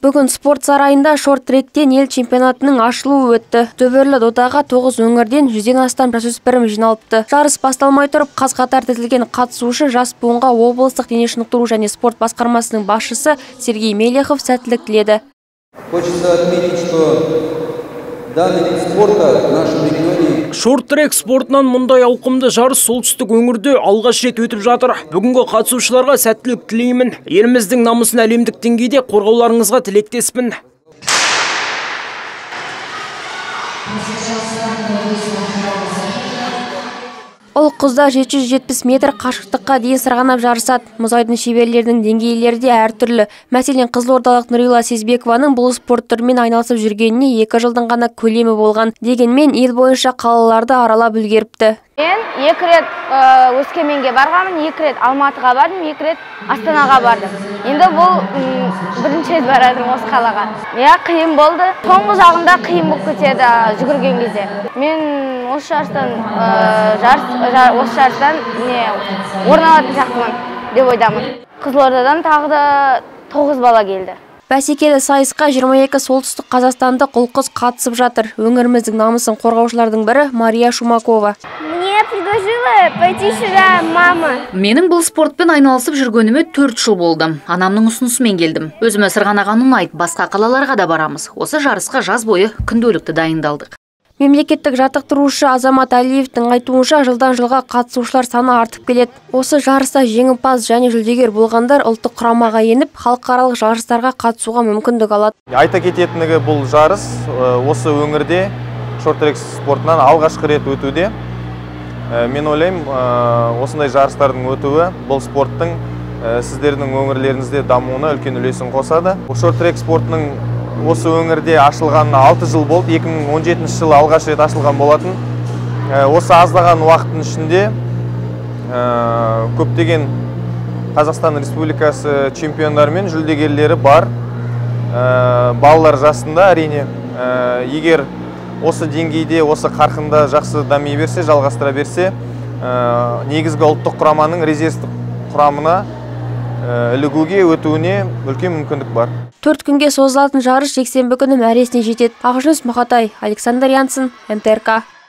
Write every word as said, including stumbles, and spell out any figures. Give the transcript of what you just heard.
Бүгін спорт сарайында шорт-тректен ел чемпионатының ашылуы өтті. Дөбірлі додаға тоғыз өңірден жүзден астам жасөспірім жиналыпты. Жарыс басталмай тұрып, қаз-қатар тізілген қатысушы жас буынға облыстық дене шынықтыру және спорт басқармасының басшысы Сергей Мелехов сәттілік тіледі. Хочется отметить, что данный вид спорта в нашем регионе. Шорт-трек спортынан мұндай ауқымды жарыс солтүстік өңірде алғаш рет өтіп жатыр. Бүгінгі қатысушыларға сәттілік тілеймін. Еліміздің намысын әлемдік деңгейде қорғауларыңызға тілектеспін. Ол қызда жеті жүз жетпіс метр қашықтыққа дейін сырғанап жарысады. Мұзайдың шеберлерінің деңгейлері де әртүрлі. Мәселен, қызылордалық Нұрила Сезбекованың бұл спорт түрімен айналысып жүргеніне екі жылдың ғана көлемі болған. Дегенмен ел бойынша қалаларды аралап үлгеріпті. Мен екі рет Өскеменге барғанмын, екі рет Алматыға бардым, екі рет Астанаға бардым. Енді бұл бірінші рет барадым осы қалаға. Я, қиын болды. Соңғы жағында қиын болып кетеді жүгірген кезде. Мен осы жарыстан осы жарыстан орын алатын сияқтымын деп ойдамын. Қызылордадан тағы да тоғыз бала келді. Бәсекелі сайысқа жиырма екі солтүстік қазақстандық ұл-қыз қатысып жатыр. Өңіріміздің намысын қорғаушылардың бірі Мария Шумакова. Мне предложила пойти сюда мама. Менің бұл спортпен айналысып жүргеніме төрт жыл болды. Анамның ұсынысымен келдім. Өзіме сырғанаған ұнайды, басқа қалаларға да барамыз. Осы жарысқа жаз бойы күнделікті дайындалдық. Мемлекеттік жаттықтырушы Азамат Алиевтің айтуынша жылдан жылға қатысушылар саны артып келеді. Осы жарыста жеңімпаз және жүлдегер болғандар ұлттық құрамаға еніп, халықаралық жарыстарға қатысуға мүмкіндік алады. Айта кететінігі, бұл жарыс осы өңірде шорт-трек спортынан алғашқы рет өтуде. Мен ойлаймын, осындай жарыстардың өтуі бұл спорттың сіздердің өңірлеріңізде дамуына үлкен үлесін қосады. Шорт-трек спортының осы өңірде ашылғанына алты жыл болды. екі мың он жетінші жылы алғаш рет ашылған болатын. Осы аздаған уақыттың ішінде көптеген Қазақстан Республикасы чемпиондары мен жүлдегерлері бар. Балалар жасында әрине, егер осы деңгейде, осы қарқында жақсы дами берсе, жалғастыра берсе, негізгі ұлттық құраманың резервтік құрамына ілігуге өтуіне үлкен мүмкіндік бар. Төрт күнге созылатын жарыс жексенбі күні мәресіне жетеді. Ақжүніс Мұқатай, Александр Янсын, эн тэ эр ка.